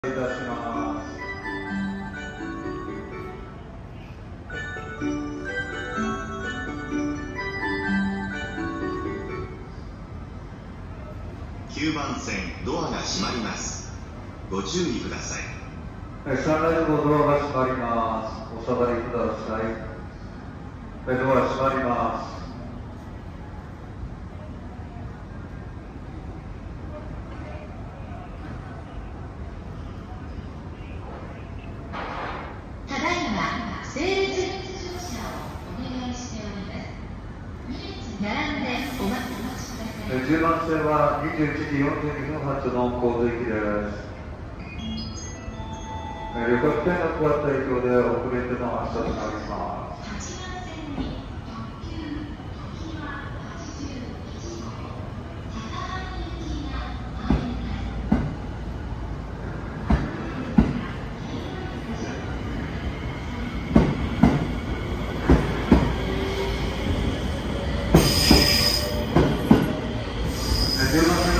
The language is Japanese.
いたします。 9番線ドアが閉まります。ご注意ください。 サンライズ号ドアが閉まります。お下がりください。ドア閉まります。 ただいま整列乗車をお願いしております。2列並んでお待ちください。 10番線は21時42分発の神戸行きです。旅客船が加わった影響で遅れての発車となります。10番線